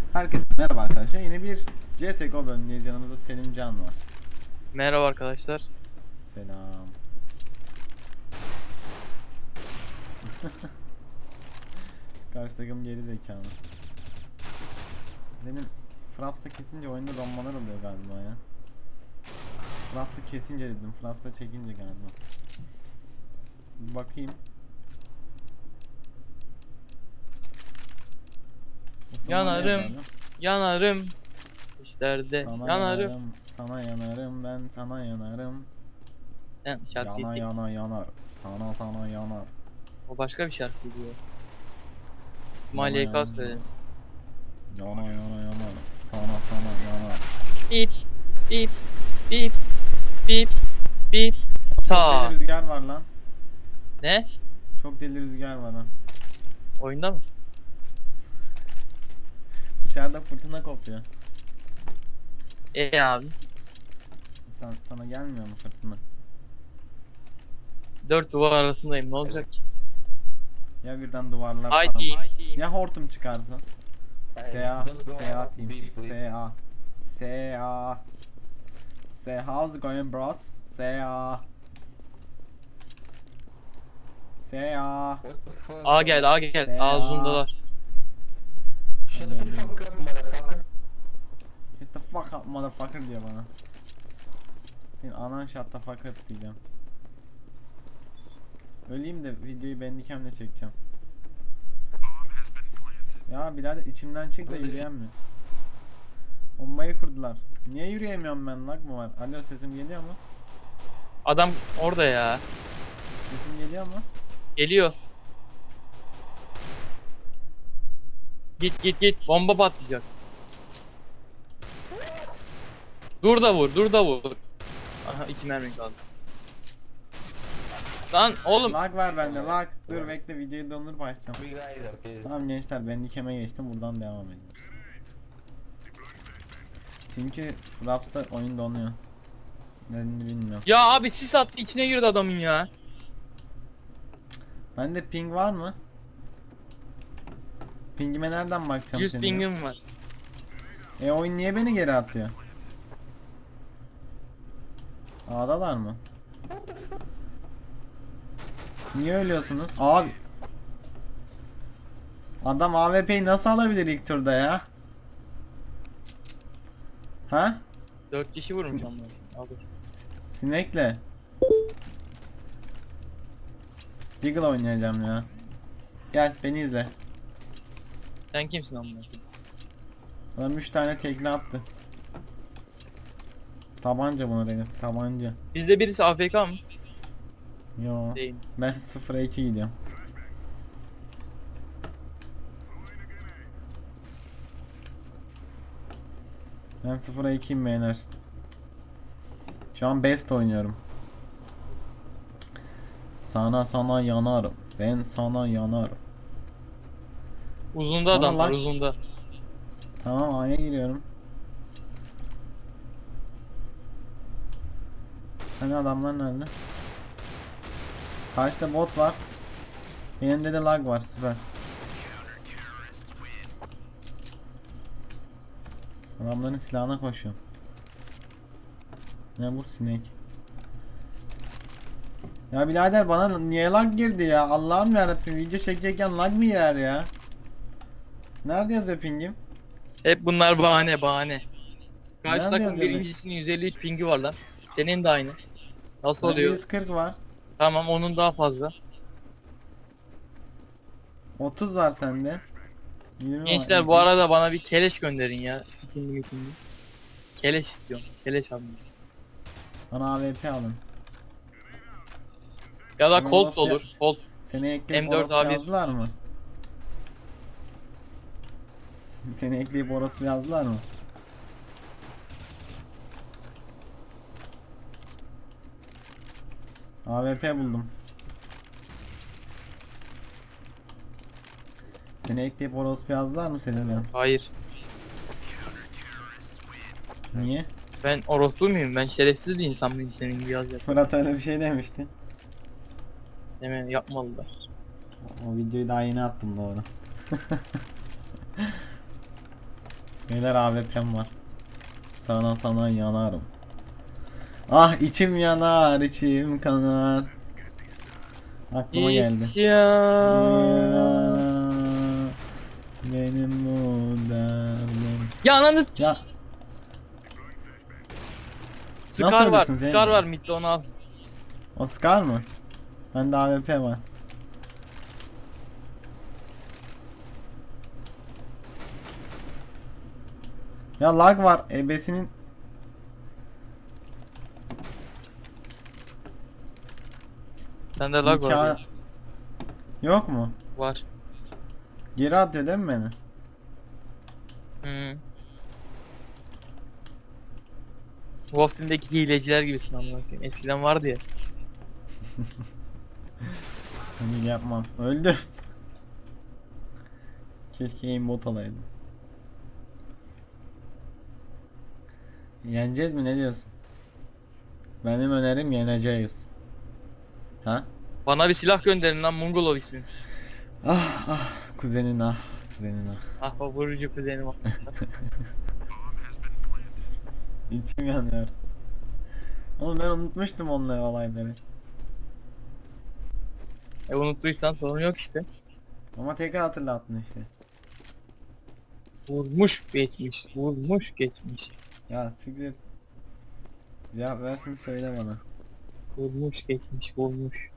Herkese merhaba arkadaşlar. Yeni bir CSGO bölümündeyiz. Yanımızda Selim Can var. Merhaba arkadaşlar. Selam. Karşı takım geri zekalı. Benim Fraps'ta kesince oyunda donmalar oluyor galiba ya. Fraps'ta kesince dedim. Fraps'ta çekince galiba. Bir bakayım. Yanarım, yanarım. İşlerde sana yanarım. sana yanarım, ben sana yanarım. Yani şarkıyı Yana yana yanar, sana yanar. O başka bir şarkı diyor. Yana İsmail YK yana söyledi. yana yanar, sana yanar. Bip, bip, bip, bip, bip. Çok Ta. deli rüzgar var lan. Ne? Çok deli rüzgar var lan. Oyunda mı? Dışarıda fırtına kopuyor. Abi. Sana gelmiyor mu fırtına? Dört duvar arasındayım. Ne olacak ki? Ya birden duvarlar falan. Haydi. Ya hortum çıkarsa? Sea, Sea team. Sea. Sea. Sea, how's it going bros? Sea. Sea. A gel, A gel. Seha. A uzundalar. Shut the fuck up motherfucker. Shut the fuck up motherfucker diyor bana. Senin anan shut the fuck up diyeceğim. Öleyim de videoyu Bandicam'le çekeceğim. Ya birader içimden çık da yürüyemiyor. Bombayı kurdular. Niye yürüyemiyorum ben, lag mı var? Alo, sesim geliyor mu? Adam orada ya. Sesim geliyor mu? Geliyor. Git git git. Bomba patlayacak. Dur da vur, dur da vur. Aha 2 mermi kaldı. Lan oğlum. Lag var bende, lag. Dur bekle, videoyu dondurup açacağım. Tamam gençler, ben Bandicam'e geçtim, buradan devam edelim. Çünkü Raps'ta oyun donuyor. Nedenini bilmiyorum. Ya abi sis attı içine girdi adamın ya. Bende ping var mı? Pingime nereden bakacağım 100 senin? pingim var. Oyun niye beni geri atıyor? A'dalar mı? Niye ölüyorsunuz? Abi. Adam AWP'yi nasıl alabilir ilk turda ya? Ha? 4 kişi vurmuş ama. Al dur. Sinekle. Deagle oynayacağım ya. Gel beni izle. Sen kimsin amına? Adam 3 tane tekne attı. Tabanca buna denir. Tabanca. Bizde birisi AFK mı? Yo. Değil. Ben 0'a 2 gidiyorum. Ben 0'a 2'yim beyler. Şu an best oynuyorum. Sana yanarım. Ben sana yanarım. Uzunda adam var lan. uzunda. Tamam, A'ya giriyorum. Hani adamlar nerede? Karşıda bot var. Benim de lag var, süper. Adamların silahına koşuyorum. Ne bu sinek? Ya birader, bana niye lag girdi ya? Allah'ım yarabbim, video çekecekken lag mı yer ya? Nerede yazıyor pingim? Hep bunlar bahane bahane. Karşı Nerede takım yazıyor? birincisinin 153 pingi var lan. Senin de aynı. Nasıl Bende oluyor? 140 var. Tamam onun daha fazla. 30 var sende. 20 Gençler var. bu arada bana bir keleş gönderin ya. Skinli götündü. Keleş istiyorum. Keleş alın. Bana AWP alın. Ya da Tamam, Colt nasıl olur. ya? Colt. Seni ekleyip M4 orası A1. yazdılar mı? Seni ekleyip orası yazdılar mı? AWP buldum. Seni ekleyip orospu yazdılar mı senin ya? Hayır. Niye? Ben orospu muyum? Ben şerefsiz bir insan mıyım senin gibi yazacak. Fırat öyle bir şey demişti. Hemen yapmalılar. O videoyu daha yeni attım, doğru. Beyler AWP'm var. Sana yanarım. Ah içim yanar, içim kanar. Aklıma geldi. İsyan. Benim bu derdim. Ya ananı Ya Scar var. ölürsün sen? Scar var midde, onu al. o Scar mı? Bende AWP var. Ya lag var ebesinin. Sende lag var. Nikah- Yok mu? Var. Geri atıyor değil mi beni? Hı. Wolf Team'deki hileciler gibisin amına koyayım. Eskiden vardı ya. Hani yapmam. Öldüm. Keşke aimbot alaydım. Yeneceğiz mi, ne diyorsun? Benim önerim yeneceğiz. Ha? Bana bir silah gönderin lan, Mongolov ismi. Ah ah kuzenin ah kuzenin ah. Ah o vurucu kuzenim o. İçim yanıyor. Oğlum ben unutmuştum onunla olayları. Unuttuysan sorun yok işte. Ama tekrar hatırlattın işte. Vurmuş geçmiş, vurmuş geçmiş. Ya siktir. Cevap versin söyle bana. Vurmuş geçmiş, vurmuş.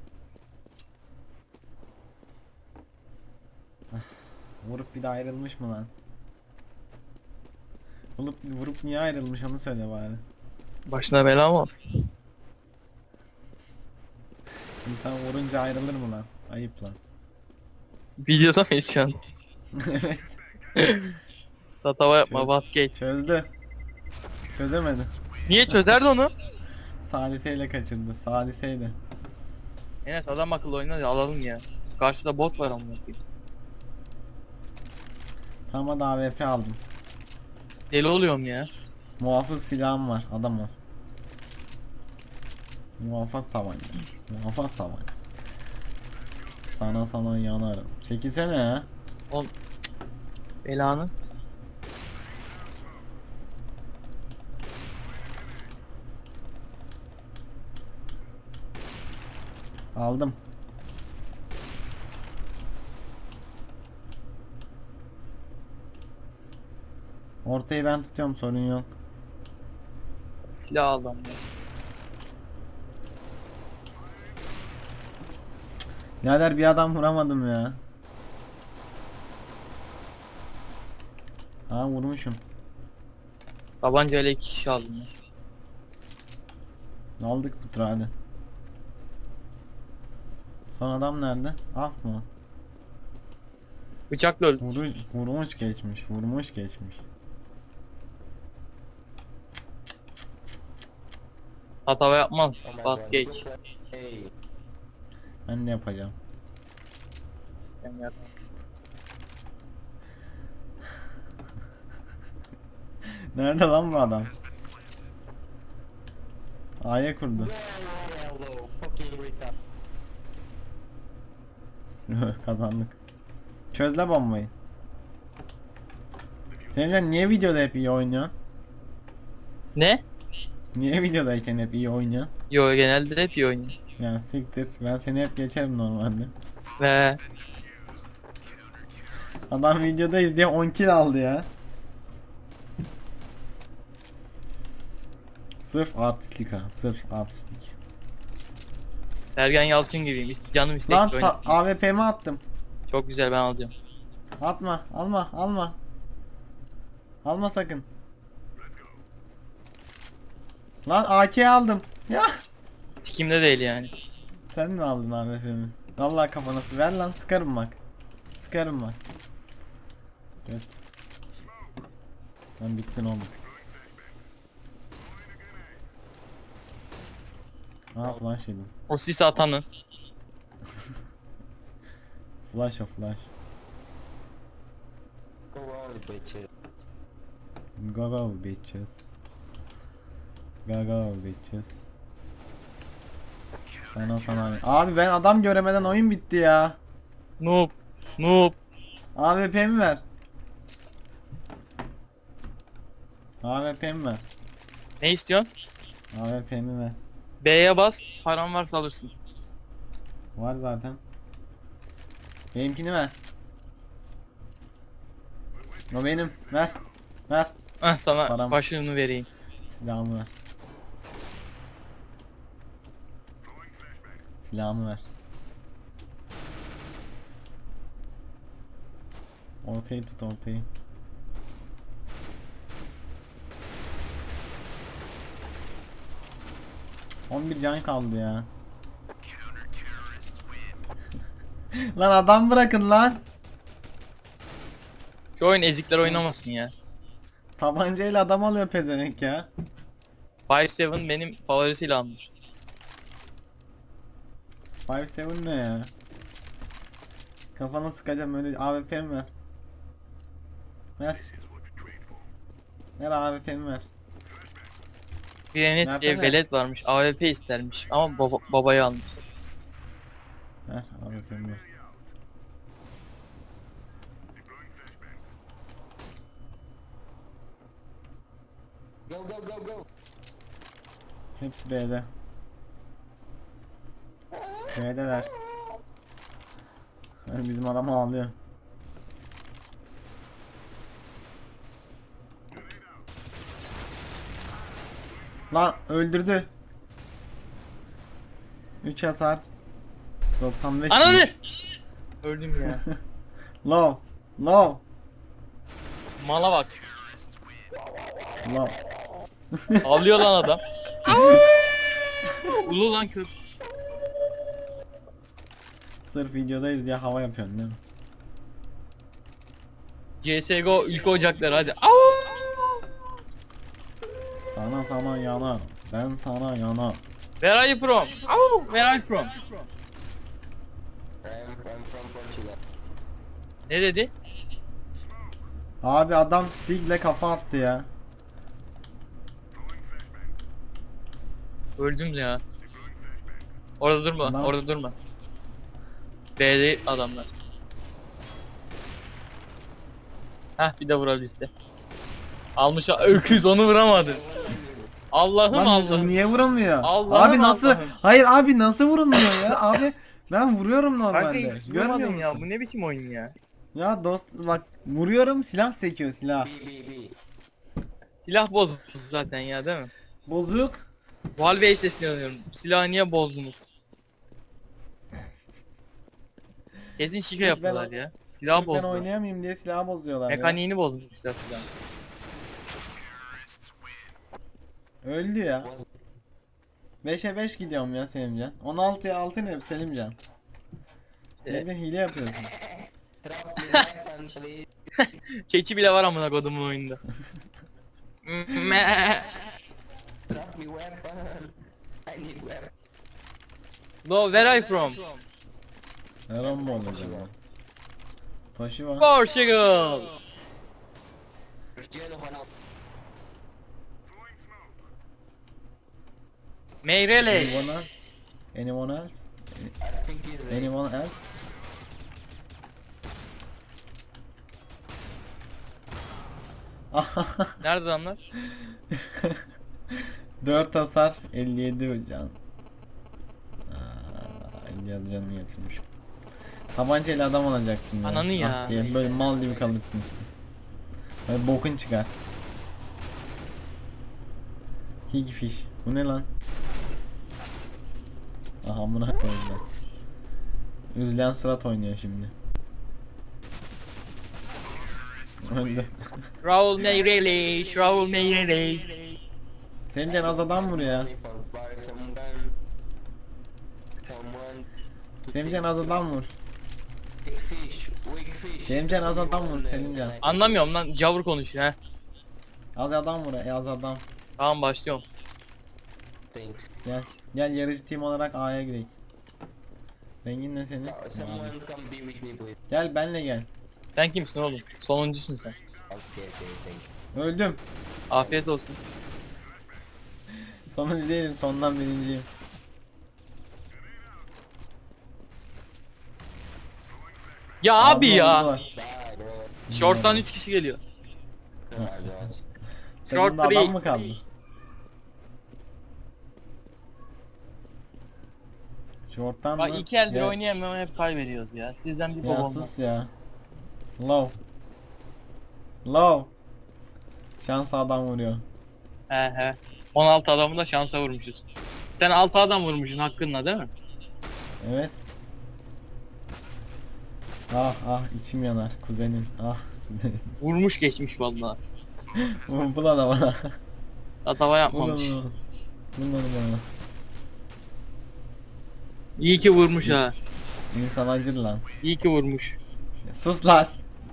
Vurup bir de ayrılmış mı lan? Vurup niye ayrılmış onu söyle bari. Başına bela mı olsun? İnsan vurunca ayrılır mı lan? Ayıp lan. Videoda mıyız şu an? Tatava yapma, vazgeç. Çözdü. Çözemedi. Niye çözerdi onu? Saliseyle kaçırdı. Saliseyle. Enes adam akıllı oyna da alalım ya. Karşıda bot var amına koyayım. Tam da AWP aldım. Deli oluyorum ya. Muhafız silahım var. Adam o. Muhafız tabanca. Muhafız tabanca. Sana yanarım. Çekilsene ya. Oğlum belanı. Aldım. Ortayı ben tutuyorum, sorun yok. Silah aldım ya. Birader bir adam vuramadım ya. Ha vurmuşum. Tabancayla 2 kişi aldım ya. Aldık bu turu hadi. Son adam nerede? Af mı? Bıçakla öldü. Vurmuş geçmiş. Vurmuş geçmiş. Tatava yapmaz. Vazgeç. Ben de yapacağım. Ben yapmam. Nerede lan bu adam? A'ya kurdu. Kazandık. Çözle bombayı. Seninle niye videoda hep iyi oynuyorsun? Ne? Niye videodayken hep iyi oynuyorsun? Yo genelde hep iyi oynuyor. Ya siktir. Ben seni hep geçerim normalde. Ve Adam videodayız diye 10 kill aldı ya. Sırf artistlik ha. Sırf artistlik. Sergen Yalçın gibiyim. Canım Lan istekli oynayayım. AWP'mi attım. Çok güzel, ben alacağım. Atma. Alma. Alma sakın. Lan AK aldım. Ya. Sikimde değil yani. Sen mi aldın AWP'mi? Vallahi kafana ver lan, sıkarım bak. Sıkarım bak. Evet. Ben bittin oğlum. Aa flash yedim. O sis atanın. Flash o flash. Go bitches. Go bitches. Sana. Abi ben adam göremeden oyun bitti ya. Noob. AWP'mi ver. AWP mi ver? Ne istiyorsun? AWP mi ver? B'ye bas, param varsa alırsın. Var zaten. Benimkini ver. O benim. Ver. Ver. Ah sana Param. başlığını vereyim. Silahımı ver. Silahımı ver. Ortayı tut, ortayı. Cık, 11 can kaldı ya. Lan adam bırakın lan. Şu oyun ezikler oynamasın ya. Tabancayla adam alıyor pezevenk ya. 5-7 benim favorisiyle almış. 5-7 ne ya? Kafana sıkacağım öyle. AWP mi ver? Ver. Ver AWP'mi ver. Bir Enes Nerede diye ne? velet varmış. AWP istermiş ama babayı almış. Ver AWP'mi ver. Go go go go. Hepsi B'de. B'deler. Yani bizim adam ağlıyor. Lan öldürdü. 3 hasar. 95. Ananı! Öldüm ya. Low. Low. Mala bak. Low. Ağlıyor lan adam. Ulu lan köp. Sırf videodayız diye hava yapıyorsun değil mi? CSGO ülke ocakları hadi. Sana yana. Ben sana yana. Where are you from? Where are you from? I'm from Portugal. Ne dedi? Abi adam sigle kafa attı ya. Öldüm ya. Orada durma, Adam- orada durma. B'de adamlar. Heh bir de vurabilse. Almış öküz onu vuramadı. Allah'ım Lan Allah'ım. niye vuramıyor? Allah'ım abi nasıl? Allah'ım. Hayır abi nasıl vurulmuyor ya? Abi ben vuruyorum Kanka normalde. hiç Görmüyor vurmadın musun? ya bu ne biçim oyun ya. Ya dost bak vuruyorum silah sekiyor silah. B B B. Silah bozuldu zaten ya değil mi? Bozuk. Valve'ye sesleniyorum. Silahı niye bozdunuz? Kesin şike yapıyorlar ya. Silah Ben bozdular. oynayamayayım diye silahı bozuyorlar ya. Mekaniğini bozmuşlar silahı. Öldü ya. 5'e 5 gidiyorum ya Selimcan. 16'ya 6 ne Selimcan? Selimcan hile yapıyorsun. Drop me weapon please. Keçi bile var amına kodumun oyunda. Drop me weapon. I need weapon. No, where are you from? Yaran mı olacak bu? Taşı var. Portugal. Cristiano Ronaldo. Meireles. Anyone else? I think he's a Anyone else? Nerede adamlar? 4 hasar 57 can. 57 canını getirmiş. Tabancayla adam olacaktın ya. Ananı ya. Diye böyle mal gibi kalırsın işte. Böyle bokun çıkar. Higfish. Bu ne lan? Aha amına koyayım. Üzülen surat oynuyor şimdi. Öldü. Raul Meireles. Raul Meireles. Senin az adam vuruyor ya. for buy someone. Selimcan az adam vur. Big fish. Big fish. Selimcan az adam vur Selimcan. Anlamıyorum lan cavur konuşuyor ha. Az adam vur az adam. Tamam başlıyorum. Thanks. Gel. Gel yarıcı team olarak A'ya gidelim. Rengin ne senin? Someone Mavi. come be with me please. Gel benle gel. Sen kimsin oğlum? Sonuncusun sen. Okay, thank you. Öldüm. Afiyet olsun. Sonuncu değilim sondan birinciyim. Ya abi Ağzına ya. vurdular. Bye bro. Short'tan 3 kişi geliyor. Oh my god. Short Takımda adam 3. mı kaldı? Short'tan Bak mı? 2 eldir Ya- oynayamıyorum, hep kaybediyoruz ya. Sizden bir Ya baba sus olmaz. ya. Low. Low. Şans adam vuruyor. He. 16 adamı da şansa vurmuşuz. Sen 6 adam vurmuşsun hakkınla değil mi? Evet. Ah ah içim yanar kuzenim. Ah. Vurmuş geçmiş vallahi. Bu da bana. Tatava Bu da yapmamış. bana. Bu da bana. İyi ki vurmuş ha. İnsan acır lan. İyi ki vurmuş. Sus lan.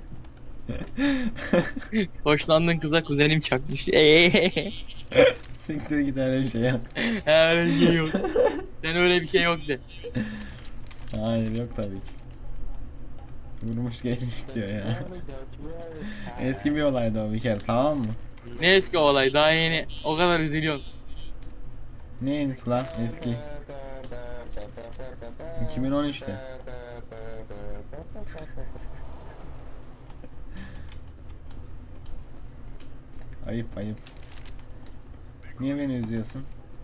Hoşlandığın kıza kuzenim çakmış. Siktir git öyle bir şey yok. Öyle bir şey yok. Sen öyle bir şey yok de. Hayır yok tabii ki. Vurmuş geçmiş diyor ya. Eski bir olaydı o bir kere tamam mı? Ne eski olay, daha yeni. O kadar üzülüyorum. Ne yenisi lan eski? 2013'te. Ayıp ayıp. Niye beni üzüyorsun?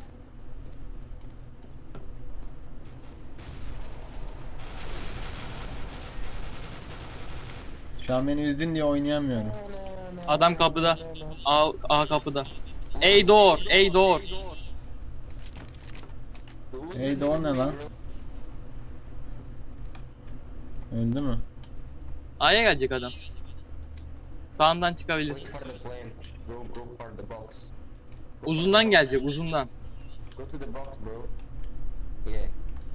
Şu an beni üzdün diye oynayamıyorum. Adam kapıda. A kapıda. Ey door, ey door. Hey de o ne lan? Öldü mü? A'ya gelecek adam. Sağından çıkabilir. Wait for the plant. Go for the box. Uzundan gelecek, uzundan. Go to the box, bro. Yeah.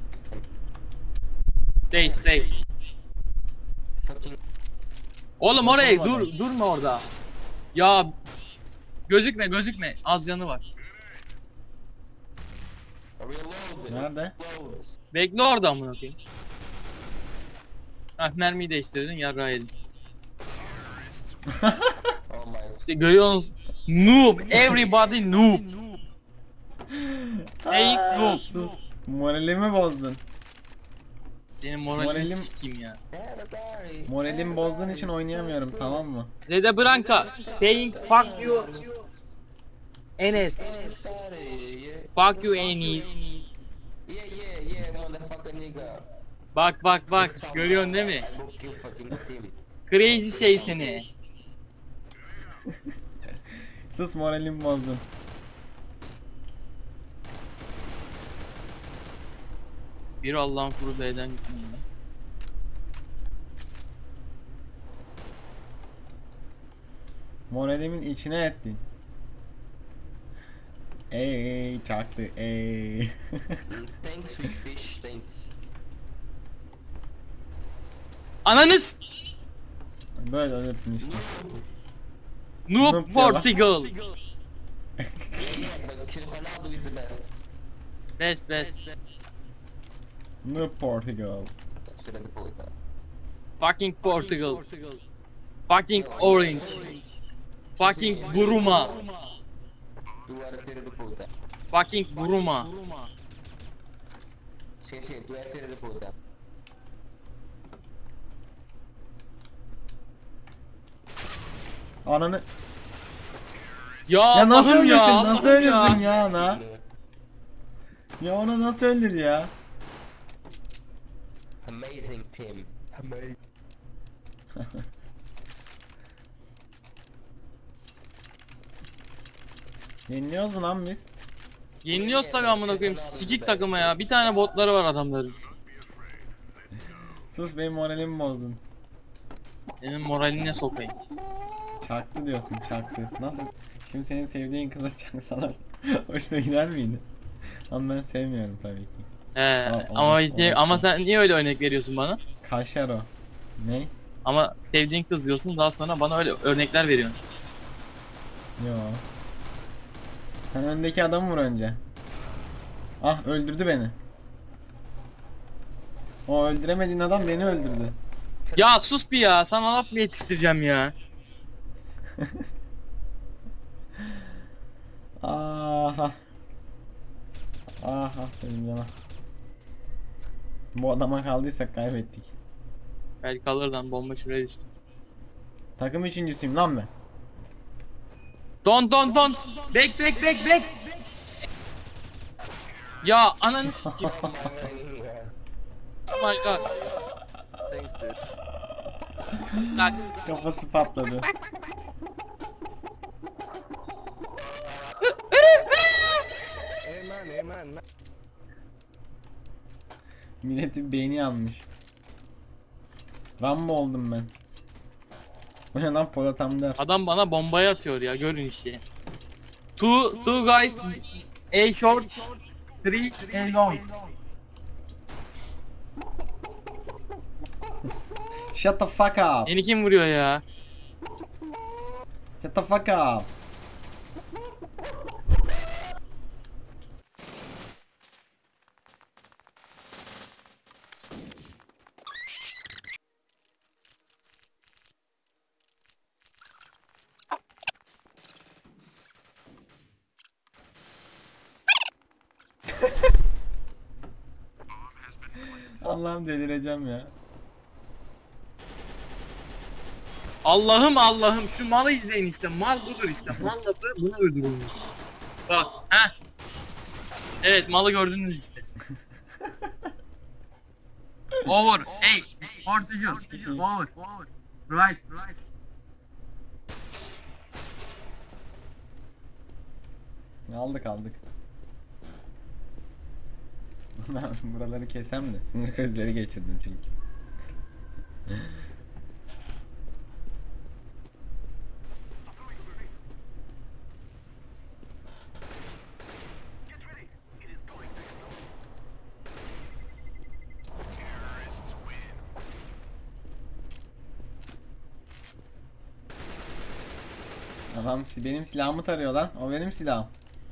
Stay. Fucking. Oğlum oraya Yapamadım. durma orada. Ya gözükme. Az canı var. Reload. Nerede? Reload. Bekle orada amına koyayım. Hah mermiyi değiştirdin yarrağı yedin. Oh my. İşte görüyorsunuz. Noob, everybody noob. Saying noob. Sus. Moralimi bozdun. Senin moralini Moralim- sikeyim ya. Moralimi bozduğun için oynayamıyorum tamam mı? Zede Branca saying fuck you Enes. Fuck you Enes. Yeah, motherfucker nigga. Bak görüyorsun değil mi? I will kill fucking team. Crazy şey seni. Sus moralimi bozdun. Bir Allah'ın kuru B'den gitmeyeyim ben. Moralimin içine ettin. Ey çaktı ey. Thanks, we fish, thanks. Ananız! Böyle ölürsün işte. Noob Noob Portugal. Yeah, but Cristiano Ronaldo is the best. Best. Noob Portugal. Filha da puta. Fucking Portugal. Fucking Orange. Fucking Buruma. Tu era filha da puta. Fucking Buruma. Sim, tu é filha da puta. Ananı... Ya, Ya nasıl Allah'ım ölürsün? ya, Nasıl Allah'ım ölürsün ya ana? Ya ona nasıl ölür ya? Amazing team. Amazing. Yeniliyoruz mu lan biz? Yeniliyoruz tabii amına koyayım. Sikik takımı ya. Bir tane botları var adamların. Sus benim moralimi bozdun. Senin moraline sokayım. Çaktı diyorsun çaktı. Nasıl? Şimdi senin sevdiğin kızı çaksalar hoşuna gider miydi? Ama ben sevmiyorum tabii ki. He Aa, ama olmaz, olmaz. ama sen niye öyle örnek veriyorsun bana? Kaşar o. Ne? Ama sevdiğin kız diyorsun daha sonra bana öyle örnekler veriyorsun. Yo. Sen öndeki adamı vur önce. Ah öldürdü beni. O öldüremediğin adam beni öldürdü. Ya sus bir ya. Sana laf mı yetiştireceğim ya? Aha. Aha senin cana. Bu adama kaldıysak kaybettik. Belki alır lan bomba şuraya düştü. Takım üçüncüsüyüm lan ben. Don't. Back. Ya ananı sikeyim. Oh my god. Thanks dude. Bak. Kafası patladı. Amen. Milletin beyni yanmış. Rambo oldum ben. Bu ne lan Polat Alemdar? Adam bana bombayı atıyor ya, görün işte. Two guys, A short, three A long. Shut the fuck up. Beni kim vuruyor ya? Shut the fuck up. Allah'ım delireceğim ya. Allah'ım şu malı izleyin işte, mal budur işte, mal lafı buna uydurulmuş. Bak, ha? Evet, malı gördünüz işte. Over, hey, Portugal, over, right. Aldık. Ben buraları kesem de sinir krizleri geçirdim çünkü. Adam benim silahımı tarıyor lan. O benim silahım.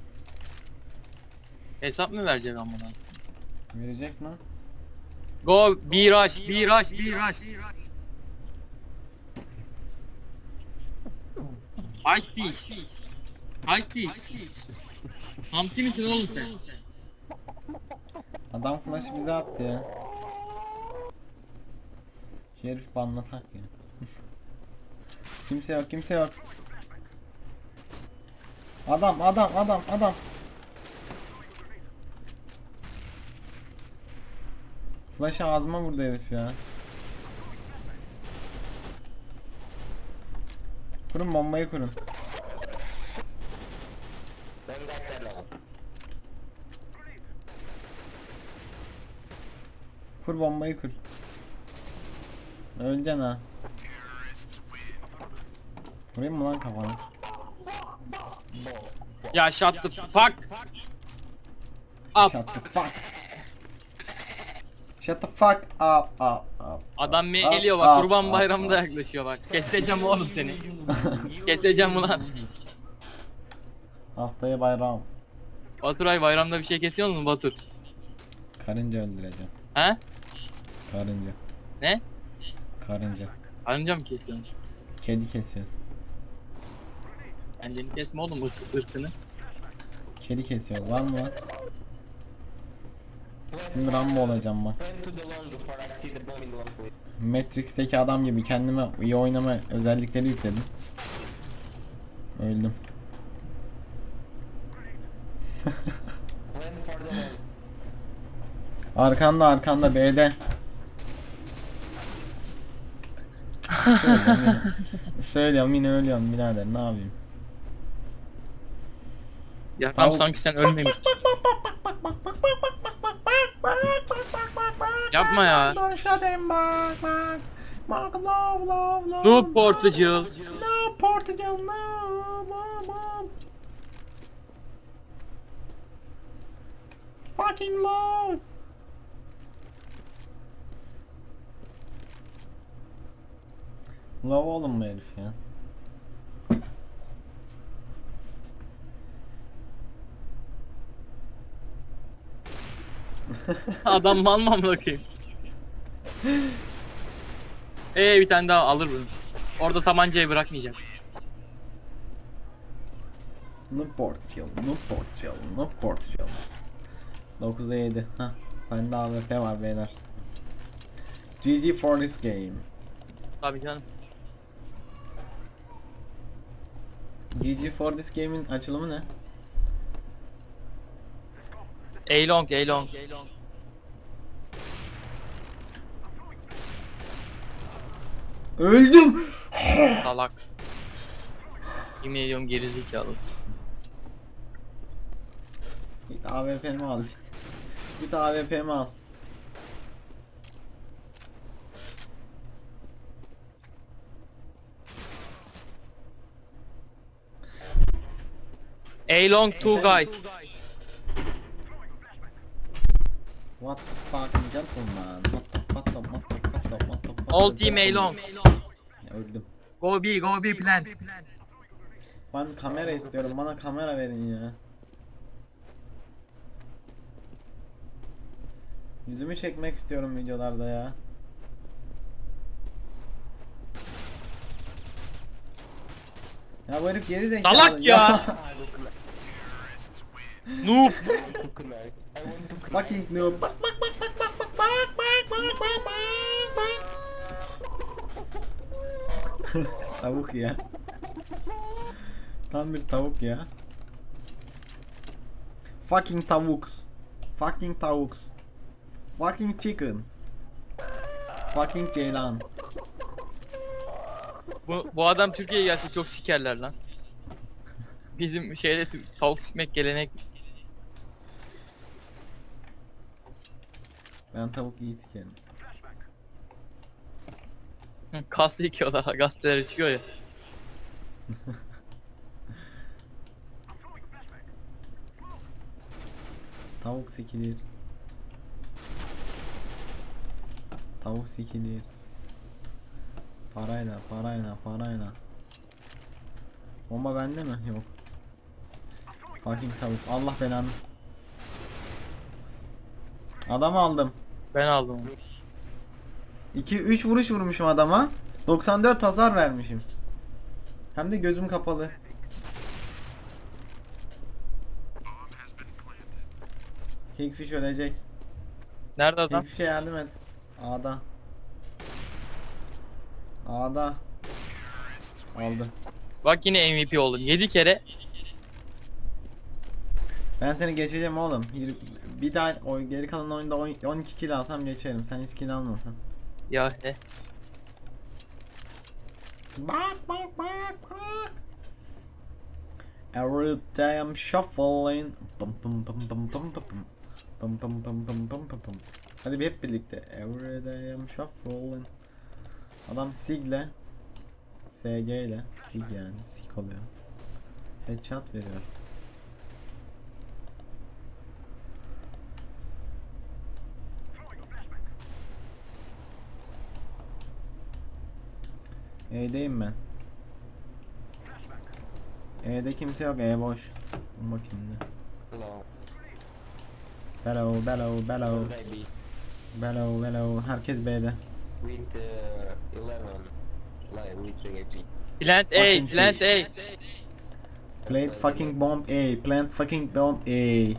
Hesap mı verecek amına? Verecek lan. Go, B rush. Hide this. Hamsi misin oğlum sen? Adam flash'ı bize attı ya. Şu herif banlatak ya. Kimse yok. Adam. Flash'ı ağzıma vurdu herif ya. Kurun bombayı kurun. Ben got that long. Kur bombayı kur. Öleceksin ha. Vurayım mı lan kafana? Ya shut the fuck up. Shut the fuck up. Adam Up, geliyor bak, up, Kurban up, Bayramı da up. yaklaşıyor bak. Keseceğim oğlum seni. Keseceğim ulan. Haftaya bayram. Baturay, bayramda bir şey kesiyor musun Batur? Karınca öldüreceğim. He? Karınca. Ne? Karınca. Karınca mı kesiyorsun? Kedi kesiyoruz. Kendini kesme oğlum ırkını. Kedi kesiyoruz. Var mı lan? Şimdi Rambo olacağım bak. Run to the long before I see the bomb in the long place. Matrix'teki adam gibi kendime iyi oynama özellikleri yükledim. Öldüm. Run for the long. Arkanda B'de. Söylüyorum yine ölüyorum birader, ne yapayım? Ya tam sanki sen ölmemişsin. Yapma ya. No Portugal. No Portugal, no. Fucking low. Low oğlum bu herif ya. Adam mal mı bakayım? Bir tane daha alır bunu. Orada tabancayı bırakmayacak. No Portugal. 9'a 7. Hah. Bende AWP var beyler. GG for this game. Tabii canım. GG for this game'in açılımı ne? A-long, A-long. Öldüm. Salak. Yemin ediyorum gerizekalı. Git AWP'mi al. Git AWP'mi al. A-long 2 guys. What the fucking gentleman? What the fuck? All team A-long. Öldüm. Go B plant. Ben kamera istiyorum. Bana kamera verin ya. Yüzümü çekmek istiyorum videolarda ya. Ya bu herif geri zekalı. Salak ya. Noob. Fucking noob. Bak. Tavuk ya. Tam bir tavuk ya. Fucking tavuks. Fucking tavuks. Fucking chickens. Fucking ceylan. Bu adam Türkiye'ye gelse çok sikerler lan. Bizim şeyde tavuk sikmek gelenek. Ben tavuk iyi sikerim. Kas sikiyorlar, gazetelere çıkıyor ya. Tavuk sikilir. Tavuk sikilir. Parayla. Bomba bende mi? Yok. Fucking tavuk. Allah belanı. Adam aldım. Ben aldım. 2-3 vuruş vurmuşum adama. 94 hasar vermişim. Hem de gözüm kapalı. Kingfish ölecek. Nerede adam? Kingfish'e yardım et. A'da. Aldı. Bak yine MVP oldum. 7 kere. Ben seni geçeceğim oğlum. Bir daha geri kalan oyunda 12 kill alsam geçerim. Sen hiç kill almasan. Ya he. Bak. Every day I'm shuffling. Hadi bir hep birlikte. Every day I'm shuffling. Adam Sig'le SG ile Sig yani Sig oluyor. Headshot veriyor. E'deyim ben. E'de kimse yok. E boş. Bakayım da. Bello. Herkes B'de. With 11, like with HP. Plant A, plant A. Plant fucking bomb A. Plant fucking bomb A.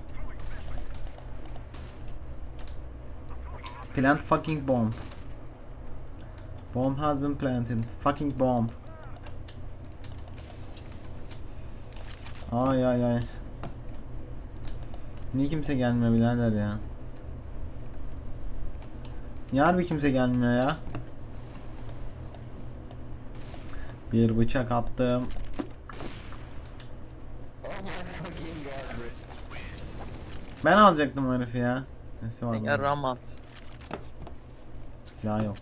Plant fucking bomb. Bomb has been planted. Fucking bomb. Ay. Niye kimse gelmiyor birader ya? Niye harbi kimse gelmiyor ya? Bir bıçak attım. Ben alacaktım o herifi ya. Nesi var? Ya Raman. Silah yok.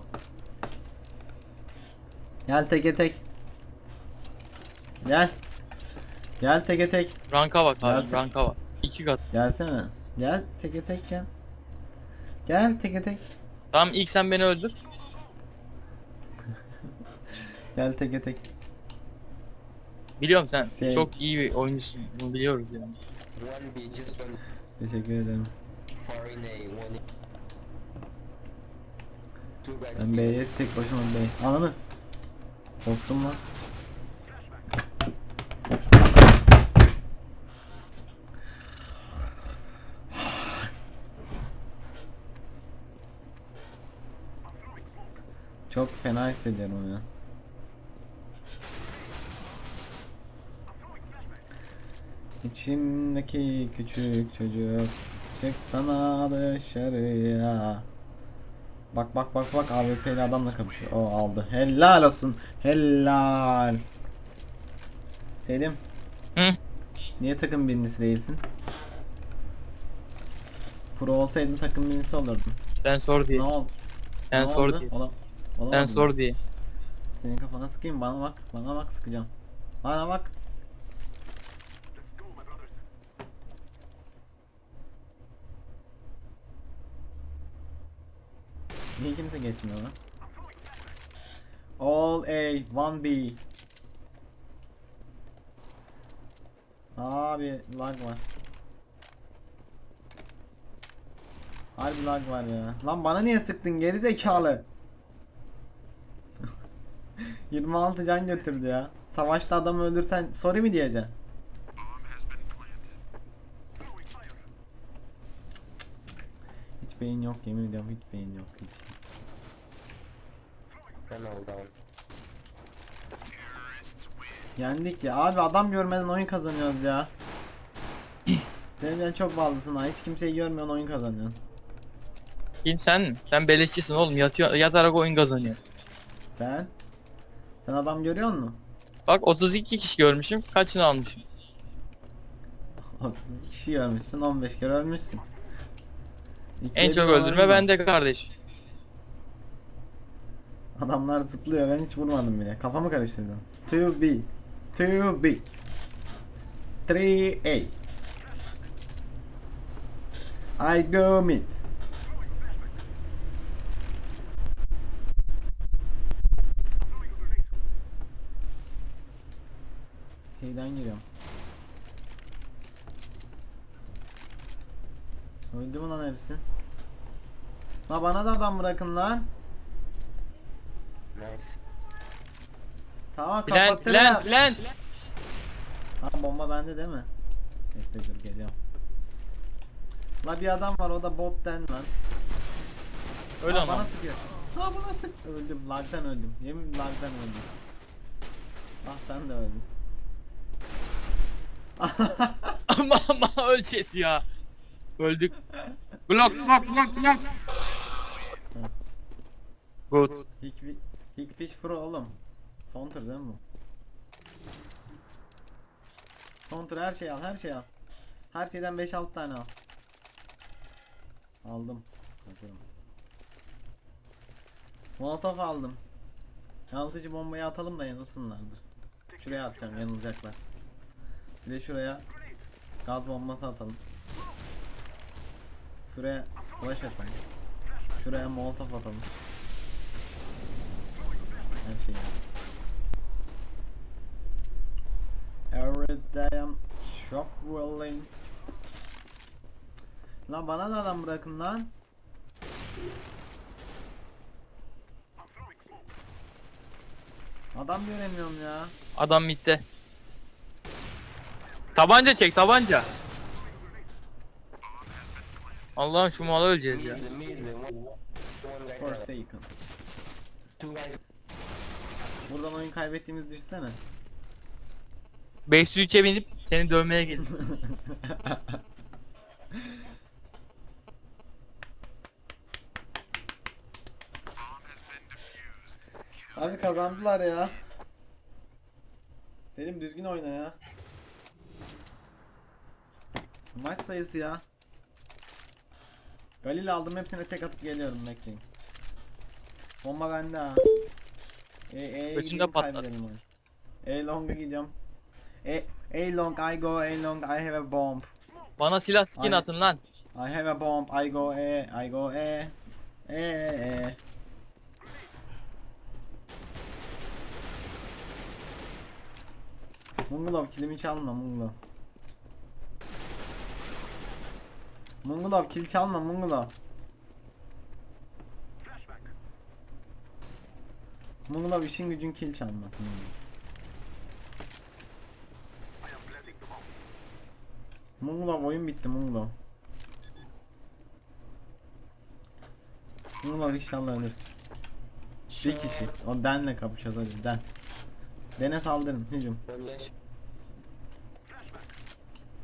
Gel teke tek. Gel teke tek. Ranka bak abi, Gelsin. ranka bak. 2 kat. Gelsene. Gel teke tek gel. Gel teke tek. Tamam ilk sen beni öldür. Gel teke tek. Biliyorum sen Şey- çok iyi bir oyuncusun. Bunu biliyoruz yani. One B, just one Teşekkür ederim. far in A, one in. Two guys. Ben B'ye tek başıma B. Ananı. Korktum lan. Çok fena hissediyorum ya. İçimdeki küçük çocuk, çıksana dışarıya. Bak bak bak bak, AWP'li adamla kapışıyor. O aldı. Helal olsun. Helal. Selim, Hı? niye takım birincisi değilsin? Pro olsaydın takım birincisi olurdun. Sen sor diye. Ne oldu? Sen Ne sor oldu? diye. Olamadın Sen mı? sor diye. Senin kafana sıkayım, bana bak. Bana bak, sıkacağım. Bana bak. Niye kimse geçmiyor lan? All A, 1B. Abi lag var. Harbi lag var ya. Lan bana niye sıktın geri zekalı? 26 can götürdü ya. Savaşta adamı öldürsen sorry mi diyeceksin? Hiç beyin yok, yemin ediyorum hiç beyin yok hiç. Ben oldu. Yendik ya abi, adam görmeden oyun kazanıyoruz ya. Sen çok ballısın ha, hiç kimseyi görmüyorsun oyun kazanıyorsun. Kim sen mi? Sen beleşçisin oğlum. Yatarak oyun kazanıyor. Sen? Sen adam görüyor musun? Bak 32 kişi görmüşüm. Kaçını almışım? 32 kişi görmüşsün, 15 kere ölmüşsün. En çok bir öldürme olayım mı? bende kardeş. Adamlar zıplıyor, ben hiç vurmadım bile. Kafamı karıştırdım. 2B 2B 3A I go mid. Şeyden giriyorum. Öldü mü lan hepsi? La bana da adam bırakın lan. Nice. Tamam Plant, kapattım. plant, plant. Ha, bomba bende değil mi? Bekle dur, geliyorum. La bir adam var, o da bot den lan. Öyle Ha, ama. bana sıkıyor. Ha bana sık. Öldüm, lagdan öldüm. Yemin lagdan öldüm. Ah sen de öldün. Ama öleceğiz ya. Öldük. Glock, glock, glock, glock. Good. Hickfish Pro oğlum. Son tur değil mi bu? Son tur, her şey al, her şey al. Her şeyden 5-6 tane al. Aldım. Bakıyorum. Molotov aldım. Yanıltıcı bombayı atalım da yanılsınlardır. Şuraya atacağım, yanılacaklar. Bir de şuraya gaz bombası atalım. Şuraya flash atalım. Şuraya molotov atalım. Her şeyi. Every day I'm shop rolling. Lan bana da adam bırakın lan. Adam göremiyorum ya. Adam midde. Tabanca çek, tabanca. Allah'ım şu malı öleceğiz ya. Mid, one guy. Forsaken. Two guys. Buradan oyun kaybettiğimizi düşünsene. 503'e binip seni dövmeye geldim. Abi kazandılar ya. Selim düzgün oyna ya. Maç sayısı ya. Galil aldım, hepsine tek atıp geliyorum, bekleyin. Bomba bende ha. Götünde patladı. Long'a gidiyorum. A long I go, A long I have a bomb. Bana silah skin Aynen. atın lan. I have a bomb, I go I go A. Mungulov kilimi çalma Mungulov. Mungulov kill çalma Mungulov. Mungulov işin gücün kill çalmak. Mungulov oyun bitti Mungulov. Mungulov inşallah ölürsün. Bir kişi. O denle kapışacağız hadi den. Dene saldırın hücum.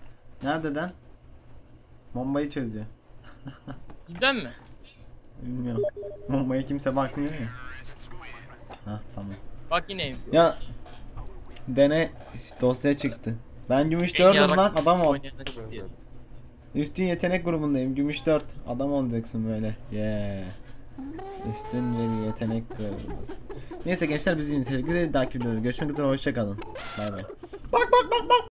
Nereden? Bombayı çözüyor. Cidden mi? Bilmiyorum. Bombaya kimse bakmıyor ya. Hah tamam. Bak yine. Ya dene dosya çıktı. Ben gümüş En 4'üm yarak lan adam ol. oynayana çıktı. Üstün yetenek grubundayım. Gümüş 4. Adam olacaksın böyle. Yeah. Üstün bir yetenek grubundasın. Neyse gençler bizi izlediğiniz için teşekkür ederim. Bir dahaki videoda görüşmek üzere. Hoşça kalın. Bay bay. Bak bak bak bak.